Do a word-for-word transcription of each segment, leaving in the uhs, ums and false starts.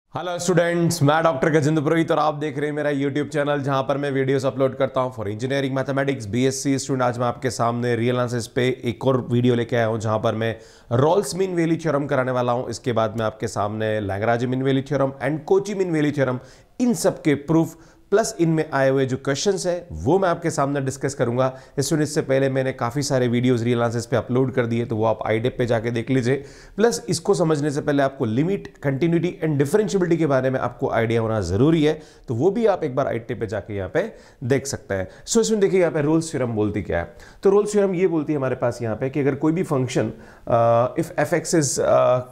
Hello students, मैं doctor Gajendra Purohit और आप देख रहे हैं मेरा यूट्यूब चैनल जहां पर मैं वीडियोस अपलोड करता हूं for engineering mathematics BSc student. आज मैं आपके सामने रियल आंसर्स पे एक और वीडियो लेके आया हूं जहां पर मैं रोल्स मीन वैल्यू थ्योरम कराने वाला हूं। इसके बाद मैं आपके सामने Lagrange mean value theorem and Cauchy mean value theorem इन सब के प्रूफ प्लस इनमें आए हुए जो क्वेश्चंस है वो मैं आपके सामने डिस्कस करूंगा। इसमें इससे पहले मैंने काफ़ी सारे वीडियोस रियल आंसर्स पे अपलोड कर दिए, तो वो आप आई डेप पे जाके देख लीजिए। प्लस इसको समझने से पहले आपको लिमिट, कंटिन्यूटी एंड डिफरेंशिएबिलिटी के बारे में आपको आइडिया होना जरूरी है, तो वो भी आप एक बार आई डेप पे जाके यहाँ पे देख सकते हैं। सो इसमें देखिए यहाँ पे रोल्स थ्योरम बोलती क्या है। तो रोल्स थ्योरम ये बोलती है हमारे पास यहाँ पे कि अगर कोई भी function if F x is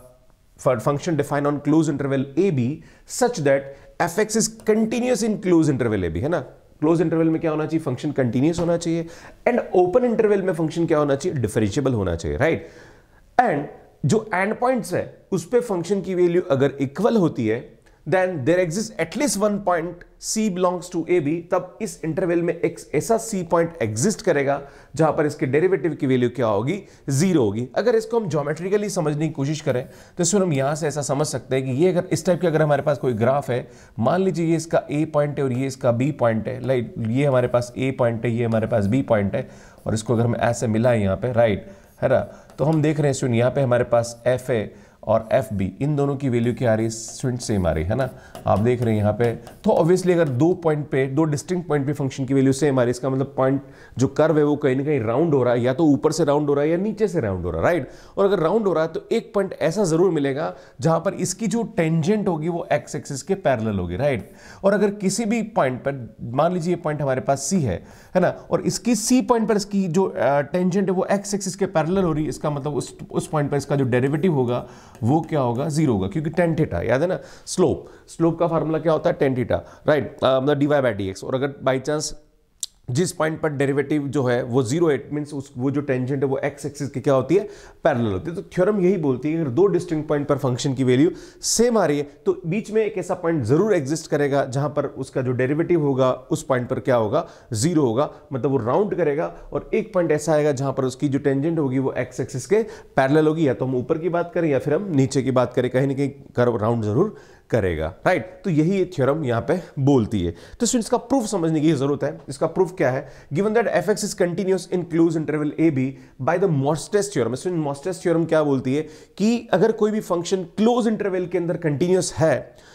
function define on close interval A B such that F x is continuous in close interval A B, है ना। क्लोज इंटरवल में क्या होना चाहिए? फंक्शन कंटिन्यूअस होना चाहिए। एंड ओपन इंटरवल में फंक्शन क्या होना चाहिए? डिफरेंशिएबल होना चाहिए, राइट। एंड जो एंड पॉइंट्स है उस पे फंक्शन की वैल्यू अगर इक्वल होती है then there exist at least one point C belongs to A B, तब इस इंटरवल में एक ऐसा सी पॉइंट एग्जिस्ट करेगा जहां पर इसके डेरिवेटिव की वैल्यू क्या होगी? जीरो होगी। अगर इसको हम ज्योमेट्रिकली समझने की कोशिश करें तो इसमें हम यहां से ऐसा समझ सकते हैं कि ये अगर इस टाइप के अगर हमारे पास कोई ग्राफ है, मान लीजिए ये इसका ए पॉइंट है और ये इसका बी पॉइंट है, लाइक ये हमारे पास ए पॉइंट है, ये हमारे पास बी पॉइंट है, और इसको अगर हम ऐसे मिला है यहाँ पे, राइट, है ना, तो हम देख रहे हैं स्टूडेंट यहाँ पे हमारे पास एफ ए और एफ बी, इन दोनों की वैल्यू क्या आ रही है? स्टूडेंट सेम आ रही है ना, आप देख रहे हैं यहाँ पे। तो ऑब्वियसली अगर दो पॉइंट पे, दो डिस्टिंक्ट पॉइंट पे फंक्शन की वैल्यू सेम आ रही है, इसका मतलब पॉइंट जो कर्व है वो कहीं ना कहीं राउंड हो रहा है, या तो ऊपर से राउंड हो रहा है या नीचे से राउंड हो रहा है, राइट। और अगर राउंड हो रहा है तो एक पॉइंट ऐसा जरूर मिलेगा जहां पर इसकी जो टेंजेंट होगी वो एक्स एक्सिस के पैरेलल होगी, राइट। और अगर किसी भी पॉइंट पर, मान लीजिए ये पॉइंट हमारे पास सी है, है ना, और इसकी सी पॉइंट पर इसकी जो टेंजेंट है वो एक्स एक्सिस के पैरेलल हो रही है, इसका मतलब उस उस पॉइंट पर इसका जो डेरिवेटिव होगा वो क्या होगा? जीरो होगा, क्योंकि टेन थीटा, याद है ना, स्लोप स्लोप का फार्मूला क्या होता है? टेन थीटा, राइट, मतलब D Y by D X. और अगर बाई चांस जिस पॉइंट पर डेरिवेटिव जो है वो जीरो, इट मींस उस वो जो टेंजेंट है वो एक्स एक्सिस की क्या होती है? पैरेलल होती है। तो थ्योरम यही बोलती है अगर दो डिस्टिंक्ट पॉइंट पर फंक्शन की वैल्यू सेम आ रही है तो बीच में एक ऐसा पॉइंट जरूर एग्जिस्ट करेगा जहां पर उसका जो डेरिवेटिव होगा उस पॉइंट पर क्या होगा? जीरो होगा, मतलब वो राउंड करेगा। और एक पॉइंट ऐसा आएगा जहां पर उसकी जो टेंजेंट होगी वो एक्स एक्सिस के पैरेलल होगी, या तो हम ऊपर की बात करें या फिर हम नीचे की बात करें, कहीं ना कहीं कर्व राउंड जरूर करेगा, राइट। तो यही थ्योरम यहां पे बोलती है। तो स्टूडेंट्स इसका प्रूफ समझने की जरूरत है। इसका प्रूफ क्या है? Given that F x is continuous in close interval A B by the मोस्टेस थ्योरम। स्टूडेंट मोस्टेस थ्योरम क्या बोलती है कि अगर कोई भी फंक्शन क्लोज इंटरवल के अंदर कंटिन्यूअस है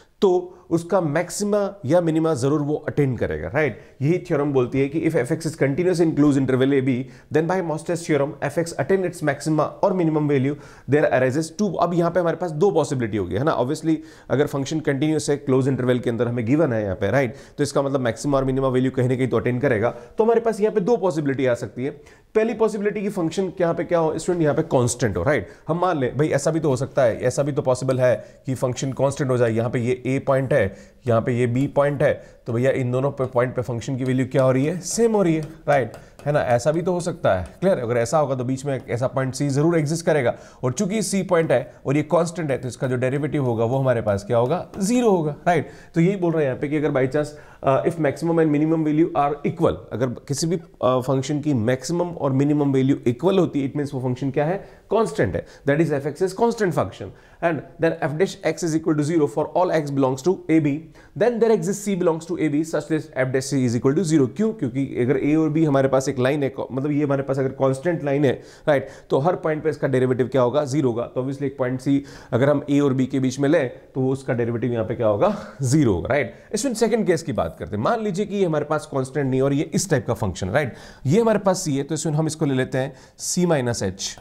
तो उसका मैक्सिमा या मिनिमा जरूर वो अटेन करेगा, राइट। यही थ्योरम बोलती है कि if F x is continuous in close interval A B then by मोस्टेस theorem F X attain its maxima और minimum value there arises too. अब यहां पे हमारे पास दो पॉसिबिलिटी होगी, है ना। ऑब्वियसली अगर फंक्शन कंटिन्यूअस है क्लोज इंटरवल के अंदर हमें गिवन है यहाँ पे, राइट, तो इसका मतलब मैक्सिमा और मिनिमम वैल्यू कहीं ना कहीं तो अटेन करेगा। तो हमारे पास यहाँ पे दो पॉसिबिलिटी आ सकती है। पहली पॉसिबिलिटी की फंक्शन यहाँ पे क्या हो? स्टूडेंट यहाँ पे कांस्टेंट हो, राइट। हम मान लें भाई ऐसा भी तो हो सकता है, ऐसा भी तो पॉसिबल है कि फंक्शन कांस्टेंट हो जाए। यहाँ पे ये ए पॉइंट है, यहाँ पे ये बी पॉइंट है, तो भैया इन दोनों पे पॉइंट पे फंक्शन की वैल्यू क्या हो रही है? सेम हो रही है, राइट, है ना। ऐसा भी तो हो सकता है, क्लियर। अगर ऐसा होगा तो बीच में ऐसा पॉइंट सी जरूर एग्जिस्ट करेगा, और चूंकि सी पॉइंट है और ये कांस्टेंट है तो इसका जो डेरिवेटिव होगा वो हमारे पास क्या होगा? जीरो होगा, राइट। तो यही बोल रहे हैं यहाँ पे कि अगर by chance if maximum and minimum value are equal, अगर किसी भी फंक्शन uh, की मैक्सिमम और मिनिमम वैल्यू इक्वल होती है, इट मींस वो फंक्शन क्या है? कांस्टेंट है, that is f x is constant function, and then f dash x is equal to zero for all x belongs to A B, then there exist c belongs to A B such that f dash c is equal to zero. क्यों? क्योंकि अगर ए और B हमारे पास एक line है, मतलब ये हमारे पास अगर कांस्टेंट लाइन है, राइट, तो हर पॉइंट पे इसका डेरिवेटिव क्या होगा? जीरो होगा। तो ऑब्वियसली एक पॉइंट सी अगर हम ए और बी के बीच में लें तो उसका डेरिवेटिव यहाँ पे क्या होगा? जीरो होगा, राइट। इसमें सेकंड केस की बात करते हैं। मान लीजिए कि ये हमारे पास कांस्टेंट नहीं और ये इस टाइप का फंक्शन, राइट, ये हमारे पास सी है, तो इसमें हम इसको ले लेते हैं सी माइनस एच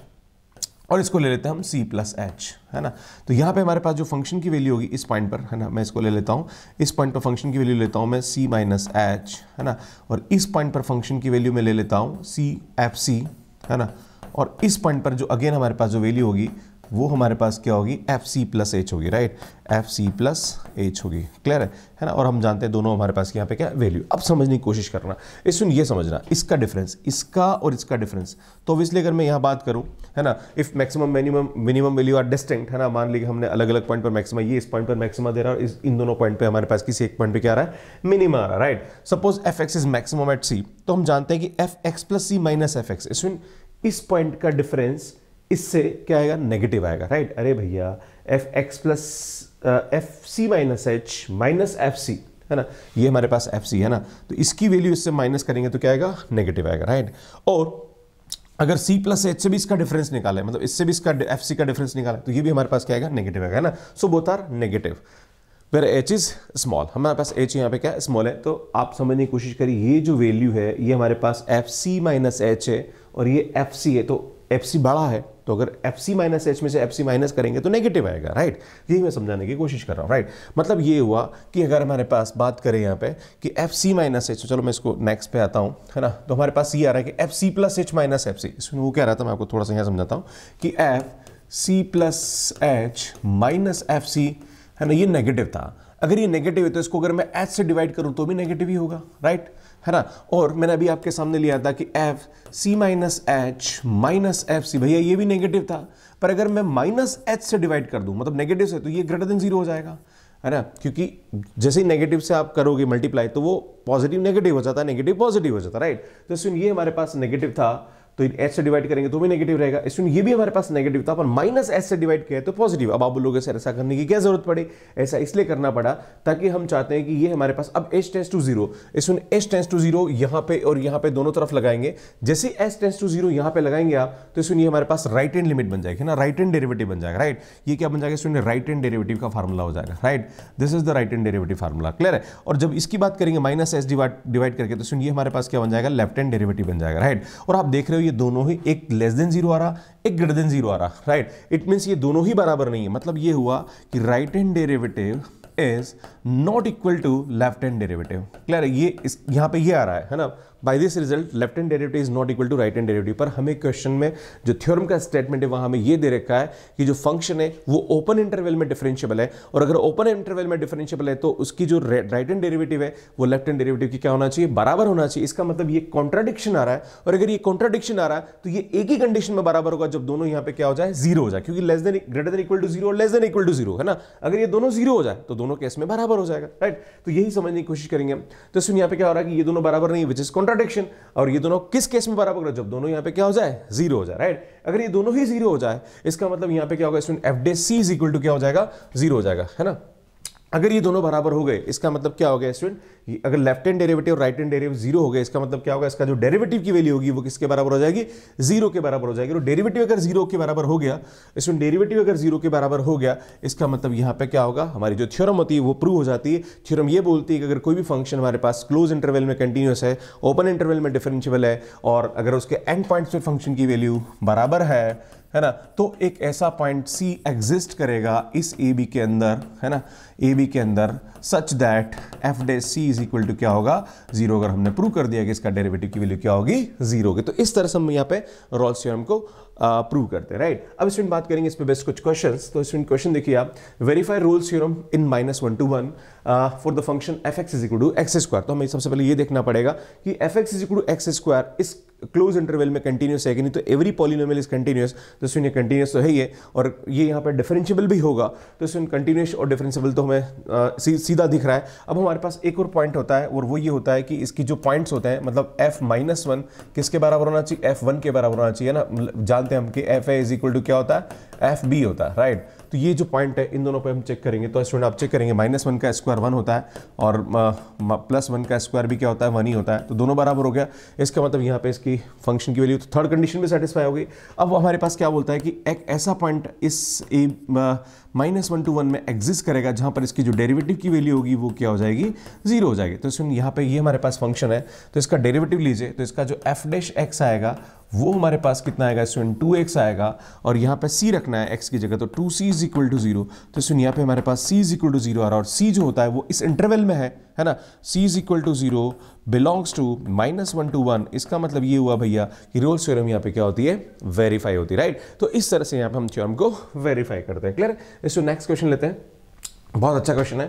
और इसको ले लेते हैं हम सी प्लस एच, है ना। तो यहाँ पे हमारे पास जो फंक्शन की वैल्यू होगी इस पॉइंट पर, है ना, मैं इसको ले लेता हूँ, इस पॉइंट पर फंक्शन की वैल्यू लेता हूँ मैं सी माइनस एच, है ना, और इस पॉइंट पर फंक्शन की वैल्यू मैं ले लेता हूँ सी एफ सी, है ना, और इस पॉइंट पर जो अगेन हमारे पास जो वैल्यू होगी वो हमारे पास क्या होगी? एफ सी प्लस एच होगी, right, f c plus h होगी, क्लियर है, है ना। और हम जानते हैं दोनों हमारे पास यहाँ पे क्या वैल्यू। अब समझने की कोशिश करना, इसमें ये समझना इसका डिफरेंस, इसका और इसका डिफरेंस। तो ऑब्वियसली अगर मैं यहाँ बात करूँ, है ना, if maximum minimum minimum value are distinct, है ना, मान लीजिए हमने अलग अलग पॉइंट पर मैक्सिमा, ये इस पॉइंट पर मैक्सिमा दे रहा है और इस इन दोनों पॉइंट पे हमारे पास किसी एक पॉइंट पे क्या आ रहा है? मिनिमा आ रहा है, right. Suppose f x is maximum at c, तो हम जानते हैं कि f x plus c minus f x, इसमें इस पॉइंट का डिफरेंस इससे क्या आएगा? नेगेटिव आएगा, राइट। अरे भैया f x plus f c minus h minus f c, है ना, ये हमारे पास एफ सी है ना, तो इसकी वैल्यू इससे माइनस करेंगे तो क्या आएगा, नेगेटिव आएगा, राइट। और अगर C प्लस एच से भी इसका डिफरेंस निकाले, मतलब इससे भी इसका एफ सी का डिफरेंस निकाले, तो ये भी हमारे पास क्या आएगा, नेगेटिव आएगा, है ना। So both are negative where h is small, हमारे पास एच यहाँ पे क्या स्मॉल है। तो आप समझने की कोशिश करिए, ये जो वैल्यू है ये हमारे पास एफ सी माइनस एच है और ये एफ सी है, तो एफ सी बड़ा है, तो अगर एफ सी माइनस एच में से एफ सी माइनस करेंगे तो नेगेटिव आएगा, राइट। यही मैं समझाने की कोशिश कर रहा हूँ, राइट। मतलब ये हुआ कि अगर हमारे पास बात करें यहाँ पे कि एफ सी माइनस एच, चलो मैं इसको नेक्स्ट पे आता हूँ, है ना, तो हमारे पास ये आ रहा है कि f c plus h minus f c, इसमें वो क्या रहा था मैं आपको थोड़ा सा यहाँ समझाता हूँ कि f c plus h minus f c, है ना, ये नेगेटिव था। अगर ये नेगेटिव है तो इसको अगर मैं एच से डिवाइड करूँ तो भी नेगेटिव ही होगा, राइट, है ना। और मैंने अभी आपके सामने लिया था कि f c minus h minus f c, भैया ये भी नेगेटिव था, पर अगर मैं माइनस एच से डिवाइड कर दूं, मतलब नेगेटिव से, तो ये ग्रेटर देन जीरो हो जाएगा, है ना, क्योंकि जैसे ही नेगेटिव से आप करोगे मल्टीप्लाई तो वो पॉजिटिव नेगेटिव हो जाता है, नेगेटिव पॉजिटिव हो जाता है, राइट। तो इसमें ये हमारे पास नेगेटिव था तो एच से डिवाइड करेंगे तो भी नेगेटिव रहेगा, इसमें ये भी हमारे पास नेगेटिव था पर माइनस एच से डिवाइड किया तो पॉजिटिव। अब आप बोलोगे सर ऐसा करने की क्या जरूरत पड़ी, ऐसा इसलिए करना पड़ा ताकि हम चाहते हैं कि ये हमारे पास अब h टेंस टू जीरो, इसमें h टेंस टू जीरो यहाँ पे और यहाँ पे दोनों तरफ लगाएंगे, जैसे h टेंस टू जीरो यहाँ पे लगाएंगे आप तो इसमें ये हमारे पास राइट हैंड लिमिट बन जाएगी ना, राइट हैंड डेरिवेटिव बन जाएगा, राइट। ये क्या बन जाएगा, इसमें राइट हैंड डेरिवेटिव का फार्मूला हो जाएगा, right, this is the right hand derivative formula, clear है। और जब इसकी बात करेंगे माइनस एच डिवाइड करके तो इसमें ये हमारे पास क्या बन जाएगा, लेफ्ट हैंड डेरिवेटिव बन जाएगा, राइट। और आप देख रहे हो ये दोनों ही, एक लेस देन जीरो आ रहा, एक ग्रेटर देन जीरो आ रहा, राइट। इट मींस ये दोनों ही बराबर नहीं है, मतलब ये हुआ कि right hand derivative is not equal to left hand derivative, clear है। ये इस यहां पे ये आ रहा है, है ना, by this result left hand derivative is not equal to right hand derivative. पर हमें क्वेश्चन में जो थ्योरम का स्टेटमेंट है वहां हमें ये दे रखा है कि जो फंक्शन है वो ओपन इंटरवल में डिफरेंशिएबल है, और अगर ओपन इंटरवल में डिफरेंशिएबल है तो उसकी जो राइट हैंड डेरिवेटिव है वो लेफ्ट हैंड डेरिवेटिव की क्या होना चाहिए, बराबर होना चाहिए। इसका मतलब ये कॉन्ट्राडिक्शन आ रहा है, और अगर ये कॉन्ट्राडिक्शन आ रहा है तो ये एक ही कंडीशन में बराबर होगा जब दोनों यहाँ पे क्या हो जाए, जीरो हो जाए, क्योंकि less than greater than equal to zero और less than equal to zero, है ना। अगर ये दोनों जीरो हो जाए तो दोनों केस में बराबर हो जाएगा, राइट। तो यही समझने की कोशिश करेंगे हम। तो इसमें यहाँ पे क्या हो रहा है कि ये दोनों बराबर नहीं, विच इज कॉन्ट्राडिक्शन, और ये दोनों किस केस में बराबर होगा, जब दोनों यहाँ पे क्या हो जाए, जीरो हो जाए, राइट। अगर ये दोनों ही जीरो हो जाए इसका मतलब यहाँ पे क्या होगा, इसमें f dash c is equal to क्या हो जाएगा, जीरो हो जाएगा, है ना। अगर ये दोनों बराबर हो गए इसका मतलब क्या हो गया स्टूडेंट, अगर लेफ्ट हैंड डेरिवेटिव और राइट हैंड डेरिवेटिव जीरो हो गए इसका मतलब क्या होगा, इसका जो डेरिवेटिव की वैल्यू होगी वो किसके बराबर हो जाएगी, जीरो के बराबर हो जाएगी। और डेरिवेटिव अगर जीरो के बराबर हो गया, इसमें डेरिवेटिव अगर जीरो के बराबर हो गया इसका मतलब यहाँ पे क्या होगा, हमारी जो थ्योरम होती है वो प्रूव हो जाती है। थ्योरम ये बोलती है कि अगर कोई भी फंक्शन हमारे पास क्लोज इंटरवल में कंटिन्यूअस है, ओपन इंटरवल में डिफरेंशिएबल है, और अगर उसके एंड पॉइंट्स में फंक्शन की वैल्यू बराबर है है ना, तो एक ऐसा पॉइंट C एग्जिस्ट करेगा इस ए बी के अंदर, है ना, ए बी के अंदर such that f dash c is equal to क्या होगा, जीरो। अगर हमने प्रूव कर दिया कि इसका डेरिवेटिव की वैल्यू क्या होगी, जीरो होगी। तो इस तरह से हम यहाँ पे रॉल्स थ्योरम को प्रूव करते हैं, राइट। अब इसमें बात करेंगे इस पे बेस्ट कुछ क्वेश्चंस। तो इसमें क्वेश्चन देखिए आप, verify Rolle's theorem in minus one to one for the function f x is equal to x square. तो हमें सबसे पहले ये देखना पड़ेगा कि f x is equal to x square इस क्लोज इंटरवल में कंटिन्यूस है कि नहीं। तो एवरी पॉलिनोमियल इज कंटिन्यूस, तो इसमें कंटिन्यूस तो है ही है, और ये यहाँ पे डिफरेंशिएबल भी होगा, तो इसमें कंटिन्यूस और डिफरेंशिएबल तो हमें आ, सी, सीधा दिख रहा है। अब हमारे पास एक और पॉइंट होता है, और वो ये होता है कि इसकी जो पॉइंट्स होते हैं, मतलब एफ माइनस वन किसके बराबर होना चाहिए, एफ वन के बराबर होना चाहिए ना। जानते हैं हम कि f a is equal to क्या होता है, एफ बी होता है, राइट। तो ये जो पॉइंट है इन दोनों पे हम चेक करेंगे। तो स्टूडेंट आप चेक करेंगे, माइनस वन का स्क्वायर वन होता है और प्लस वन का स्क्वायर भी क्या होता है, वन ही होता है, तो दोनों बराबर हो गया। इसका मतलब यहाँ पे इसकी फंक्शन की वैल्यू तो थर्ड कंडीशन भी सेटिस्फाई हो गई। अब हमारे पास क्या बोलता है कि एक ऐसा पॉइंट इस a minus one to one में एग्जिस्ट करेगा जहां पर इसकी जो डेरिवेटिव की वैल्यू होगी वो क्या हो जाएगी, जीरो हो जाएगी। तो इसमें यहाँ पे ये हमारे पास फंक्शन है, तो इसका डेरिवेटिव लीजिए, तो इसका जो एफ डैश एक्स आएगा वो हमारे पास कितना आएगा, इसमें टू एक्स आएगा, और यहाँ पे c रखना है x की जगह, तो two c is equal to zero. तो इसमें यहाँ पे हमारे पास c is equal to zero आ रहा है, और c जो होता है वो इस इंटरवल में है है ना, c is equal to zero belongs to minus one to one. इसका मतलब ये हुआ भैया कि रोल्स थ्योरम यहाँ पे क्या होती है, वेरीफाई होती है, राइट। तो इस तरह से यहाँ पे हम थ्योरम को वेरीफाई करते हैं, क्लियर। इसको नेक्स्ट क्वेश्चन लेते हैं, बहुत अच्छा क्वेश्चन है।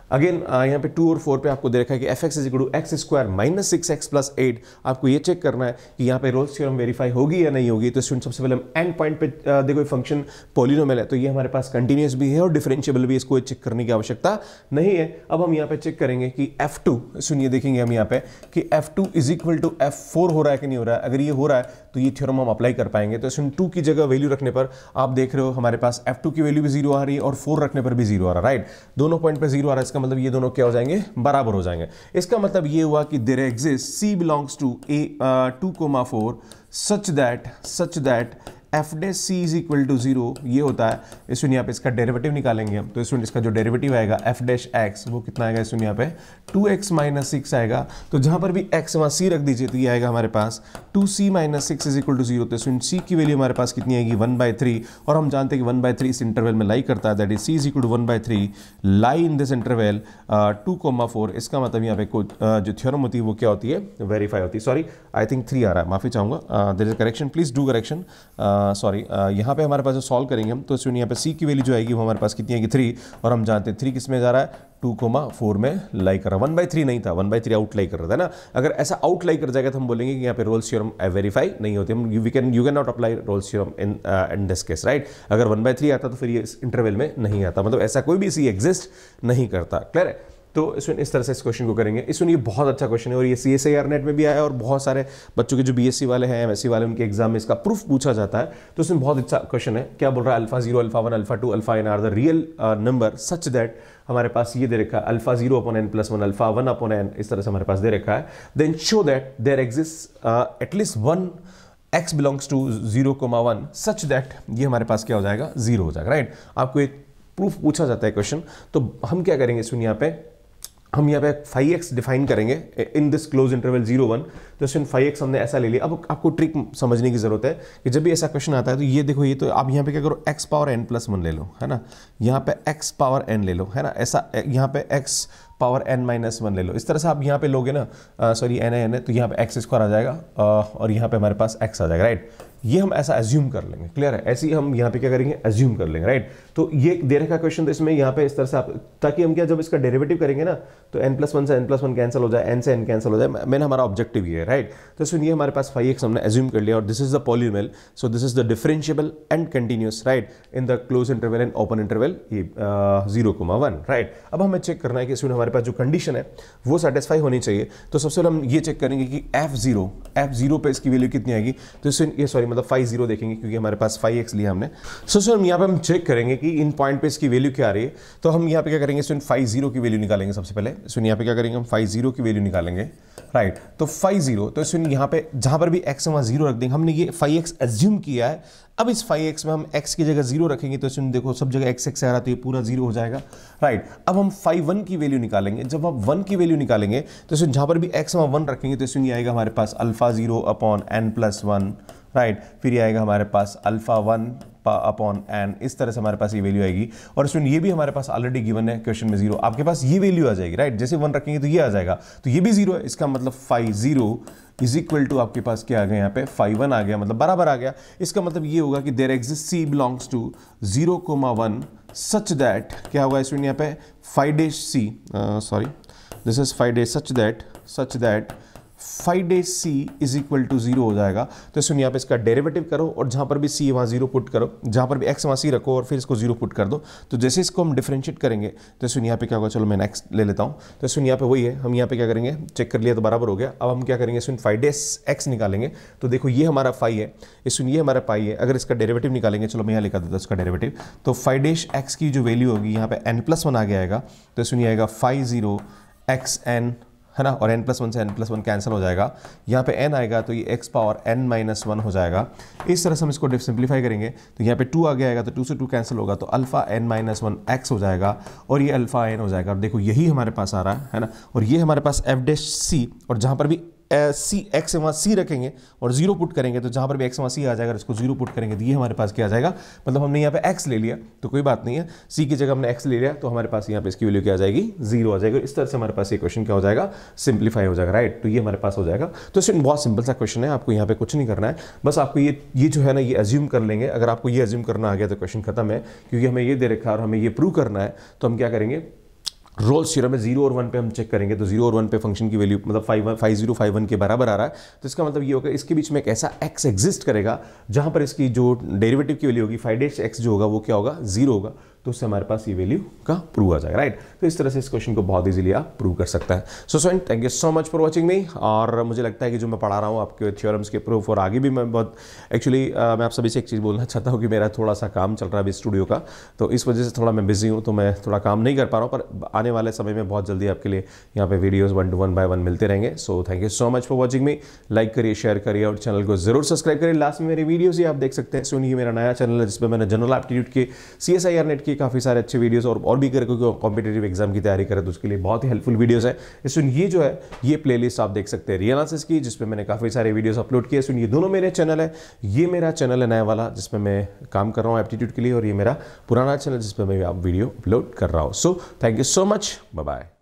अगेन यहाँ पे टू और फोर पे आपको दे रखा है कि f x is equal to x square minus six x plus eight. आपको ये चेक करना है कि यहाँ पे रोल्स थ्योरम वेरीफाई होगी या नहीं होगी। तो स्टूडेंट सबसे पहले हम एंड पॉइंट पे uh, देखो फंक्शन पॉलिनोमियल है तो ये हमारे पास कंटिन्यूस भी है और डिफरेंशिएबल भी, इसको चेक करने की आवश्यकता नहीं है। अब हम यहाँ पे चेक करेंगे कि एफ टू, सुनिए देखेंगे हम यहाँ पे कि f two is equal to f four हो रहा है कि नहीं हो रहा है। अगर ये हो रहा है तो ये थ्योरम हम अप्लाई कर पाएंगे। तो स्टूडेंट टू की जगह वैल्यू रखने पर आप देख रहे हो हमारे पास एफ टू की वैल्यू भी जीरो आ रही है और फोर रखने पर भी जीरो आ रहा है, राइट। दोनों पॉइंट पे जीरो आ रहा है, इसका मतलब ये दोनों क्या हो जाएंगे, बराबर हो जाएंगे। इसका मतलब ये हुआ कि there exist c belongs to a two comma four such that such that f dash c is equal to zero. ये होता है। इसमें यहाँ पे इसका डेरिवेटिव निकालेंगे हम, तो इसमें इसका जो डेरिवेटिव आएगा एफ डैश एक्स वो कितना आएगा, इसमें यहाँ पे टू एक्स माइनस सिक्स आएगा। तो जहाँ पर भी एक्स वहाँ सी रख दीजिए तो ये आएगा हमारे पास two c minus six is equal to zero. तो इसमें सी की वैल्यू हमारे पास कितनी आएगी, वन बाई थ्री। और हम जानते हैं कि वन बाई थ्री इस इंटरवल में लाई करता है, that is c is equal to one by three lie in this interval two comma four. इसका मतलब यहाँ पे uh, जो थ्योरम होती है वो क्या होती है, वेरीफाई होती है। सॉरी आई थिंक थ्री आ रहा है, माफी चाहूँगा, there is a correction, please do correction, sorry. यहाँ पे हमारे पास जो सॉल्व करेंगे हम तो इसमें यहाँ पे सी की वैल्यू जो आएगी वो हमारे पास कितनी आएगी, थ्री। और हम जानते हैं थ्री किस में जा रहा है, टू कोमा फोर में लाई कर रहा है। वन बाई थ्री नहीं था, one by three out lie कर रहा था ना। अगर ऐसा आउट लाई कर जाएगा तो हम बोलेंगे कि यहाँ पे रोल्स थ्योरम वेरीफाई नहीं होती, हम we can you can not apply Rolle's theorem in in this case, right. अगर वन बाई थ्री आता तो फिर ये इस इंटरवल में नहीं आता, मतलब ऐसा कोई भी सी एग्जिस्ट नहीं करता। क्लियर है। तो इसमें इस तरह से इस क्वेश्चन को करेंगे। इसमें ये बहुत अच्छा क्वेश्चन है और ये C S I R NET में भी आया और बहुत सारे बच्चों के जो बी एस सी वाले हैं, एम एस सी वाले, उनके एग्जाम में इसका प्रूफ पूछा जाता है। तो इसमें बहुत अच्छा क्वेश्चन है। क्या बोल रहा है, alpha zero, alpha one, alpha two, alpha n are the real number such that, हमारे पास ये दे रखा है alpha zero upon n plus one, alpha one upon n, इस तरह से हमारे पास दे रखा है। Then show that there exist at least one x belongs to zero comma one such that, ये हमारे पास क्या हो जाएगा, जीरो हो जाएगा, राइट। आपको एक प्रूफ पूछा जाता है क्वेश्चन, तो हम क्या करेंगे, सुनिए यहाँ पे हम यहाँ पे फाइव एक्स डिफाइन करेंगे in this close interval zero one. तो इसमें फाइव एक्स हमने ऐसा ले लिया। अब आपको ट्रिक समझने की जरूरत है कि जब भी ऐसा क्वेश्चन आता है तो ये देखो, ये तो आप यहाँ पे क्या करो, x power n plus one ले लो, है ना। यहाँ पे x पावर n ले लो, है ना। ऐसा यहाँ पे x power n minus one ले लो। इस तरह से आप यहाँ पे लोगे ना, सॉरी एन है एन है, तो यहाँ पे एक्स स्क्वायर आ जाएगा और यहाँ पे हमारे पास x आ जाएगा, राइट। ये हम ऐसा एज्यूम कर लेंगे, क्लियर है। ऐसे ही हम यहाँ पे क्या करेंगे, एज्यूम कर लेंगे, राइट। तो ये दे रखा क्वेश्चन, तो इसमें यहाँ पे इस तरह से आप, ताकि हम क्या जब इसका डेरिवेटिव करेंगे ना तो n प्लस वन से n प्लस वन कैंसिल हो जाए, n से n कैंसिल हो जाए, मैंने हमारा ऑब्जेक्टिव ये है, राइट। तो इसमें ये हमारे पास फाइव एक्स हमने एज्यूम कर लिया और this is the polynomial, so this is the differentiable and continuous, right, in the close interval and open interval ये जीरो कोमा वन, राइट। अब हमें चेक करना है कि इसमें हमारे पास जो कंडीशन है वो सेटिस्फाई होनी चाहिए। तो सबसे पहले हम ये चेक करेंगे कि एफ जीरो एफ जीरो पे इसकी वैल्यू कितनी आएगी। तो इसमें ये सॉरी मतलब फाइव जीरो देखेंगे क्योंकि हमारे पास फाइव एक्स लिया हमने। सो सर यहाँ पे हम चेक करेंगे कि इन पॉइंट पे इसकी वैल्यू क्या आ रही है। तो हम यहाँ पे क्या करेंगे, इसमें फाइव जीरो की वैल्यू निकालेंगे सबसे पहले। इसमें यहाँ पे क्या करेंगे, हम फाइव जीरो की वैल्यू निकालेंगे, राइट। तो फाइव जीरो, तो इसमें यहाँ पे जहाँ पर भी एक्स है वहाँ जीरो रख देंगे। हमने ये फाइव एक्स एज्यूम किया है। अब इस फाइव एक्स में हम x की जगह जीरो रखेंगे तो इसमें देखो सब जगह x x आ रहा तो ये पूरा जीरो हो जाएगा, राइट। अब हम फाइव वन की वैल्यू निकालेंगे। जब हम वन की वैल्यू निकालेंगे तो इसमें जहाँ पर भी x वहाँ वन रखेंगे तो इसमें ये आएगा हमारे पास alpha zero upon n plus one, right. फिर ये आएगा हमारे पास अल्फा वन अपॉन एन, इस तरह से हमारे पास ये वैल्यू आएगी। और इसमें ये भी हमारे पास ऑलरेडी गिवन है क्वेश्चन में जीरो, आपके पास ये वैल्यू आ जाएगी, राइट। जैसे वन रखेंगे तो ये आ जाएगा, तो ये भी जीरो है। इसका मतलब five zero is equal to आपके पास क्या आ गया, यहाँ पे फाइव वन आ गया, मतलब बराबर आ गया। इसका मतलब ये होगा कि there exist c belongs to zero comma one such that, क्या होगा इसमें यहाँ पे five dash c, sorry this is five dash such that such that five dash c is equal to zero हो जाएगा। तो इसमें यहाँ पे इसका डेरिवेटिव करो और जहाँ पर भी सी वहाँ जीरो पुट करो, जहाँ पर भी एक्स वहाँ सी रखो और फिर इसको जीरो पुट कर दो। तो जैसे इसको हम डिफरेंशिएट करेंगे तो इसमें यहाँ पे क्या होगा, चलो मैं नेक्स्ट ले लेता हूँ। तो इसमें यहाँ पे वही है, हम यहाँ पे क्या करेंगे, चेक कर लिया तो बराबर हो गया। अब हम क्या करेंगे, इसमें फाइव डेज एक्स निकालेंगे। तो देखो ये हमारा फाइव है, इसमें ये हमारा पाई है। अगर इसका डेरिवेटिव निकालेंगे, चलो मैं यहाँ लिखा देता हूँ इसका डेरिवेटिव। तो फाइव डेज एक्स की जो वैल्यू होगी यहाँ पे एन प्लस वन आगे आएगा, तो इसमें आएगा फाइव जीरो एक्स एन, है ना। और n प्लस वन से n प्लस वन कैंसिल हो जाएगा। यहाँ पे n आएगा तो ये x power n minus one हो जाएगा। इस तरह से हम इसको सिंप्लीफाई करेंगे तो यहाँ पे टू आगे आएगा तो टू से टू कैंसिल होगा तो alpha n minus one x हो जाएगा और ये अल्फा n हो जाएगा। और देखो यही हमारे पास आ रहा है, है ना। और ये हमारे पास एफ डैश सी, और जहाँ पर भी सी एक्स वहाँ सी रखेंगे और जीरो पुट करेंगे तो जहाँ पर भी एक्स वहाँ सी आ जाएगा, इसको जीरो पुट करेंगे तो ये हमारे पास क्या आ जाएगा, मतलब हमने यहाँ पे एक्स ले लिया तो कोई बात नहीं है, सी की जगह हमने एक्स ले लिया तो हमारे पास यहाँ पे इसकी वैल्यू क्या आ जाएगी, जीरो आ जाएगी। इस तरह से हमारे पास ये क्वेश्चन क्या हो जाएगा, सिंप्लीफाई हो जाएगा, राइट। तो ये हमारे पास हो जाएगा। तो इसमें बहुत सिंपल सा क्वेश्चन है, आपको यहाँ पे कुछ नहीं करना है, बस आपको ये ये जो है ना ये एज्यूम कर लेंगे। अगर आपको ये एज्यूम करना आ गया तो क्वेश्चन खत्म है, क्योंकि हमें ये दे रखा है और हमें ये प्रूव करना है। तो हम क्या करेंगे, रोल्स थ्योरम में जीरो और वन पे हम चेक करेंगे तो जीरो और वन पे फंक्शन की वैल्यू मतलब five five zero five one के बराबर आ रहा है, तो इसका मतलब ये होगा इसके बीच में एक ऐसा एक्स एग्जिस्ट करेगा जहां पर इसकी जो डेरिवेटिव की वैल्यू होगी फाइव डेश एक्स जो होगा वो क्या होगा, जीरो होगा, तो उससे हमारे पास ये वैल्यू का प्रूव आ जाएगा, राइट। तो इस तरह से इस क्वेश्चन को बहुत इजीली आप प्रूव कर सकते हैं। So student, thank you so much for watching me. और मुझे लगता है कि जो मैं पढ़ा रहा हूँ आपके थ्योरम्स के प्रूफ और आगे भी मैं बहुत एक्चुअली uh, मैं आप सभी से एक चीज़ बोलना चाहता हूँ कि मेरा थोड़ा सा काम चल रहा है अभी स्टूडियो का, तो इस वजह से थोड़ा मैं बिजी हूँ, तो मैं थोड़ा काम नहीं कर पा रहा हूँ, पर आने वाले समय में बहुत जल्दी आपके लिए यहाँ पे videos one to one by one मिलते रहेंगे। So thank you so much for watching me. Like करिए, शेयर करिए और चैनल को जरूर सब्सक्राइब करिए। लास्ट में मेरी वीडियोज़ ही आप देख सकते हैं। सुनिए, मेरा नया चैनल है जिसमें मैंने जनरल एप्टीट्यूड के, C S I R NET के काफ़ी सारे अच्छे वीडियोज़ और और भी करे कोई कॉम्पिटेटिव एग्जाम की तैयारी करे तो उसके लिए बहुत ही हेल्पफुल वीडियोस है। इसमें ये जो है ये प्लेलिस्ट आप देख सकते हैं रियल आंसर्स की, जिसमें मैंने काफ़ी सारे वीडियोस अपलोड किए। सुनिए, दोनों मेरे चैनल है, ये मेरा चैनल है नया वाला जिसमें मैं काम कर रहा हूँ एप्टीट्यूड के लिए, और ये मेरा पुराना चैनल जिसमें मैं आप वीडियो अपलोड कर रहा हूँ। So thank you so much, bye bye.